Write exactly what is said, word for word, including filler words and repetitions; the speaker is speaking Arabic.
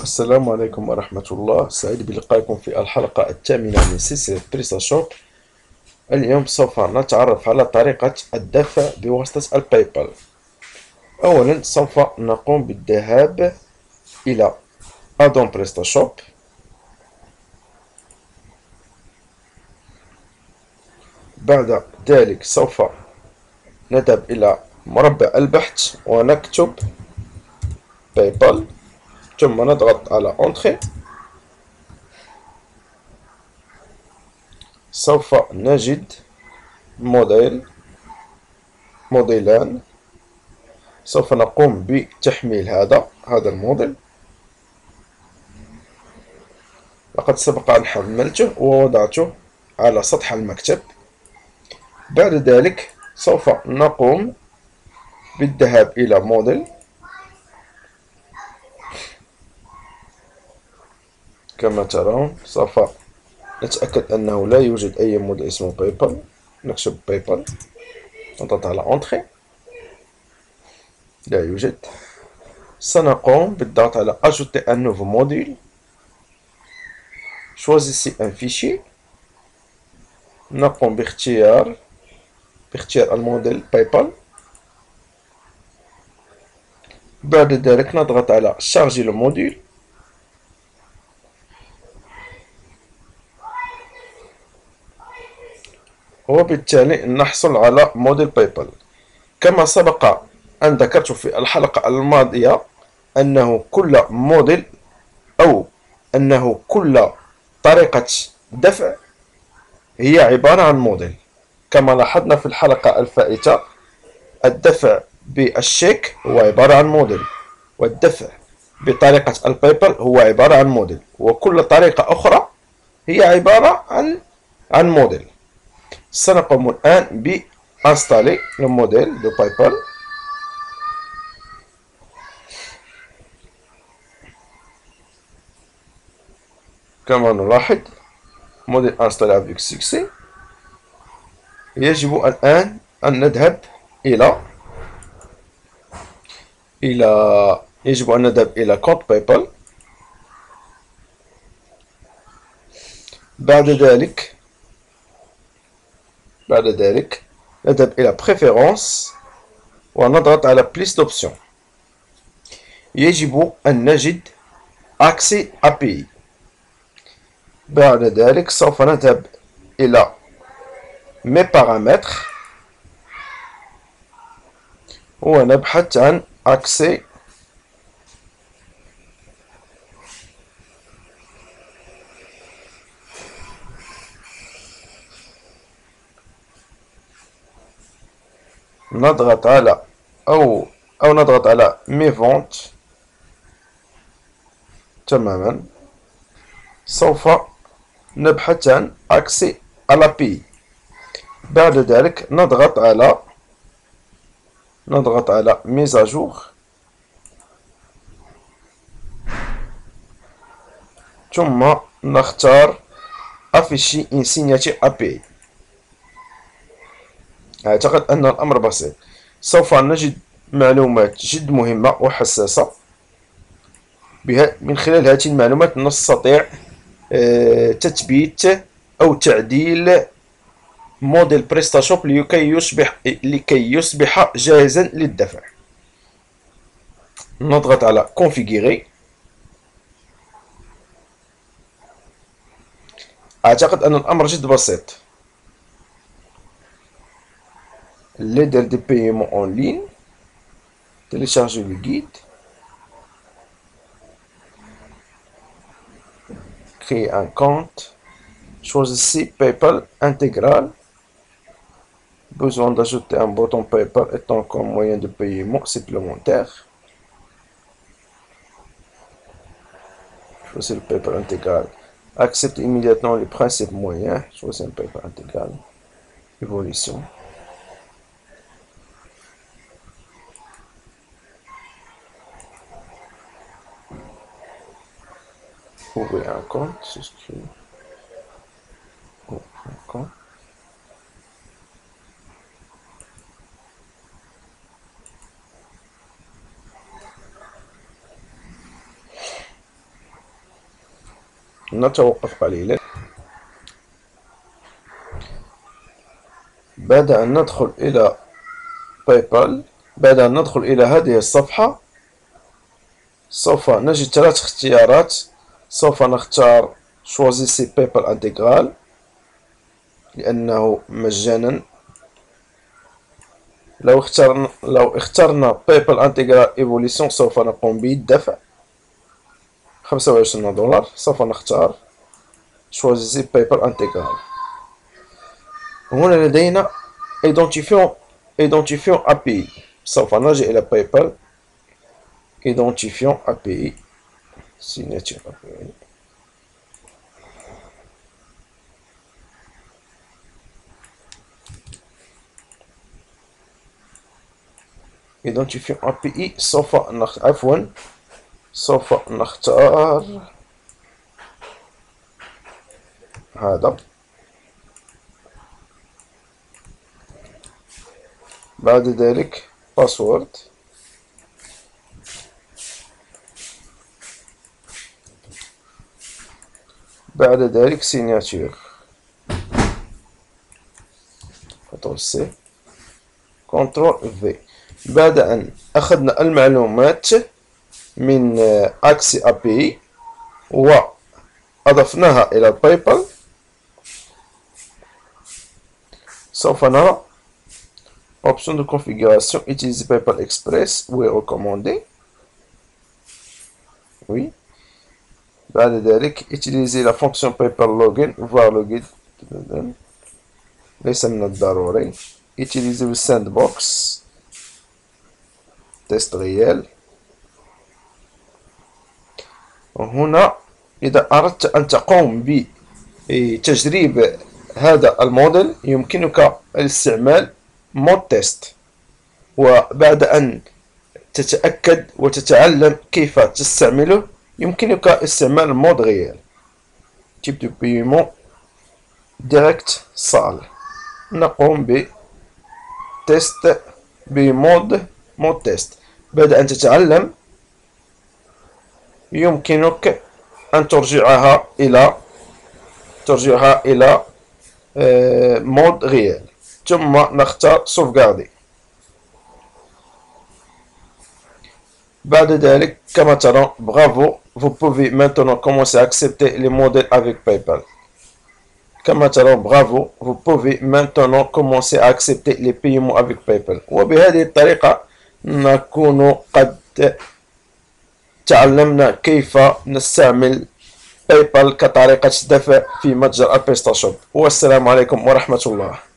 السلام عليكم ورحمة الله. سعيد بلقائكم في الحلقة الثامنة من سلسلة بريسا شوب. اليوم سوف نتعرف على طريقة الدفع بواسطة الباي بال. أولا سوف نقوم بالذهاب إلى أدون بريستا شوب. بعد ذلك سوف نذهب إلى مربع البحث ونكتب باي بال، ثم نضغط على انتري. سوف نجد موديل موديلان. سوف نقوم بتحميل هذا هذا الموديل. لقد سبق أن حملته ووضعته على سطح المكتب. بعد ذلك سوف نقوم بالذهاب إلى موديل. كما ترون سوف نتأكد أنه لا يوجد أي موديل اسمه باي بال. نكتب باي بال، نضغط على انتري، لا يوجد. سنقوم بالضغط على ajouter un nouveau module. choisissez un fichier. نقوم باختيار باختيار الموديل باي بال. بعد ذلك نضغط على charger le module. وبالتالي نحصل على موديل باي بال. كما سبق أن ذكرت في الحلقة الماضية أنه كل موديل أو أنه كل طريقة دفع هي عبارة عن موديل. كما لاحظنا في الحلقة الفائتة، الدفع بالشيك هو عبارة عن موديل، والدفع بطريقة الباي بال هو عبارة عن موديل، وكل طريقة أخرى هي عبارة عن عن موديل. سنقوم الآن بإنستالي الموديل دو باي بال. كما نلاحظ موديل انستالي افيك سكسي. يجب الآن أن نذهب إلى إلى يجب أن نذهب إلى كونت باي بال. بعد ذلك بعد ذلك نذهب إلى préférence ونضغط على plus d'options. يجب أن نجد accès A P I. بعد ذلك سوف نذهب إلى mes paramètres ونبحث عن accès نضغط على أو أو نضغط على mes ventes. تماما سوف نبحث عن accès à l'A P I. بعد ذلك نضغط على نضغط على mise à jour، ثم نختار afficher une signature A P I. أعتقد أن الأمر بسيط. سوف نجد معلومات جد مهمة وحساسة. من خلال هذه المعلومات نستطيع تثبيت أو تعديل موديل بريستا شوب لكي يصبح لكي يصبح جاهزا للدفع. نضغط على configurer. أعتقد أن الأمر جد بسيط. l'aide de paiement en ligne. télécharger le guide. créer un compte. choisissez PayPal intégral. Besoin d'ajouter un bouton PayPal étant comme moyen de paiement supplémentaire. Choisissez le PayPal intégral. Accepte immédiatement le principe moyen. Choisissez un PayPal intégral. Évolution. Ouvrir un compte. Souscrire. Ouvrir un compte. نتوقف قليلا. بعد أن ندخل إلى باي بال، بعد أن ندخل إلى هذه الصفحة سوف نجد ثلاث اختيارات. سوف نختار شوازيسي باي بال انتغرال لأنه مجانا. لو اخترنا لو اخترنا باي بال انتغرال ايفوليسيون سوف نقوم بالدفع خمسة وعشرين دولار. سوف نختار شوازيسي باي بال انتغرال. هنا لدينا ايدونتيفيون ايدونتيفيون اي بي اي. سوف نرجع إلى باي بال ايدونتيفيون اي بي اي سيناتير اي بي اي. ايدونتيفيون اي بي اي سوف نخ... عفوا سوف نختار هذا. بعد ذلك باسورد. بعد ذلك سيناتير كنترول سي كنترول في. بعد أن أخذنا المعلومات من أكسي أي بي وأضفناها إلى باي بال سوف نرى option de configuration utiliser PayPal Express ou est recommandé. Oui. بعد ذلك utiliser la fonction PayPal login voir login ليس من الضروري. utiliser le sandbox test réel. وهنا إذا أردت أن تقوم بتجريب هذا الموديل يمكنك الاستعمال مود تيست. وبعد أن تتأكد وتتعلم كيف تستعمله يمكنك استعمال مود ريال تيب دو بيمون ديريكت صال. نقوم بتيست بمود مود تيست. بعد أن تتعلم يمكنك أن ترجعها إلى ترجعها إلى مود ريال ثم نختار sauvegarder. بعد ذلك كما ترون bravo vous pouvez maintenant commencer à accepter les modèles avec PayPal. كما ترون bravo vous pouvez maintenant commencer à accepter les paiements avec PayPal. وبهذه الطريقة نكون قد تعلمنا كيف نستعمل باي بال كطريقة دفع في متجر البيستاشوب. والسلام عليكم ورحمة الله.